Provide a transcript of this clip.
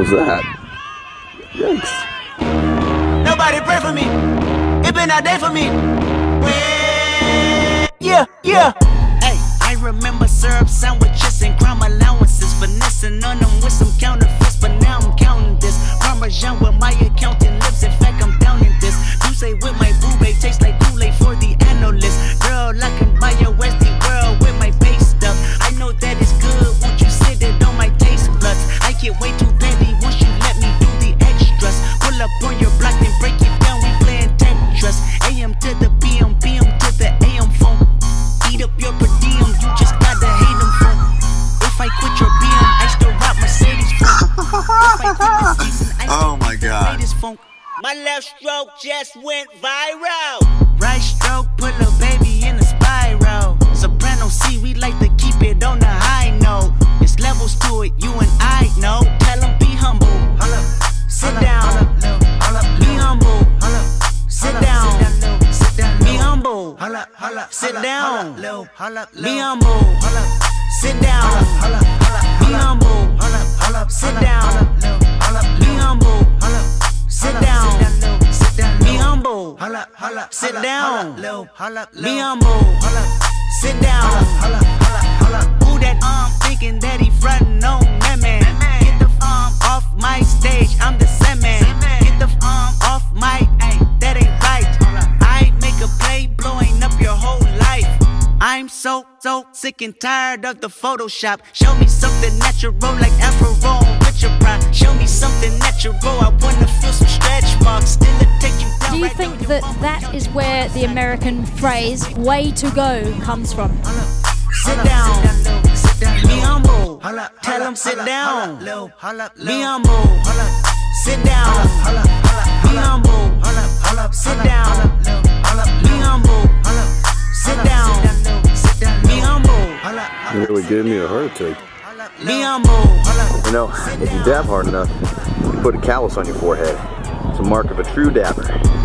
was that? Yikes. Nobody pray for me. It been a day for me. Yeah, yeah. Hey, I remember syrup sandwiches and crime allowances, finessing on them with some counterfeits, but now I'm counting this. Parmesan with my accountant lips. In fact, I'm down in this. You say with my boo babe tastes like Kool-Aid for the analyst. Girl, I can buy your Westie world with my base stuff. I know that it's good. Won't you sit it on my taste buds? I get way too petty once you let me do the extras. Pull up on your block and break it down. We playing Tetris. AM to the PM, PM to the AM phone. Eat up your per diem. You just gotta hate them phone. If I quit your BM, I still rock Mercedes phone. If I quit the season, I still Oh my God. latest phone. My left stroke just went viral. Right stroke put a baby in a spiral. Soprano C, we like to keep it on the high note. It's levels to it, you and I know. Tell them be humble. Sit down. Be humble. Sit down. Be humble. Sit down. Be humble. Sit down. Be humble. Sit down. Be humble. Sit down. Be humble. Sit down. Be humble. Sit down. Who that thinking that he frontin' on man? Get the off my stage, I'm the same man. Get the off my, that ain't right. I make a play blowing up your whole life. I'm so sick and tired of the Photoshop. Show me something natural like Afro with your pride. Show me something natural, I wanna feel some stretch marks. Still it take you down. Do you think that that is where the American phrase "way to go" comes from? Sit down. Be humble. Tell them sit down. Be humble. Sit down. Be humble. Sit down. Be humble. Sit down. Be humble. You really gave me a heart attack. Be humble. You know, if you dab hard enough, you put a callus on your forehead. It's a mark of a true dabber.